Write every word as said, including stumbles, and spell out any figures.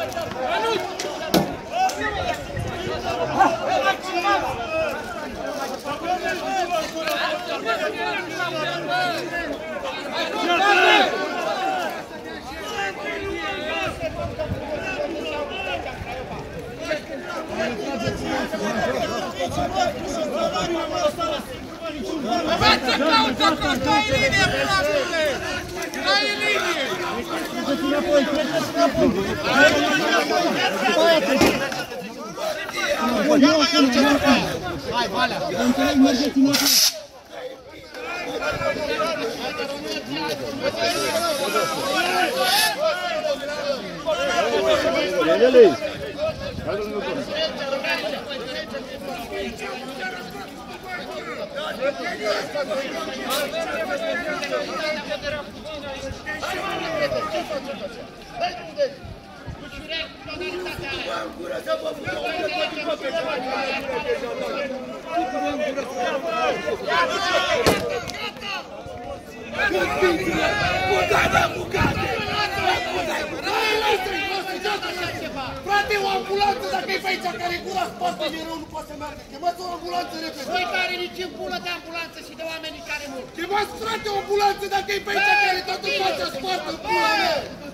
Învață caută acolo, dă-i linie, proastule! Dă-i linie! Treceți înapoi, treceți înapoi! Hai, Valea! Înțeleg, mergeți înapoi! Iedele! Frate, o ambulanță dacă e pe aici care e gura spate de rău, nu poate să meargă. Chemați o ambulanță repede. Voi care nici în pulă de ambulanță și de oamenii care mor. Chemați, frate, o ambulanță dacă e pe aici care e toată fața spartă în pula mea.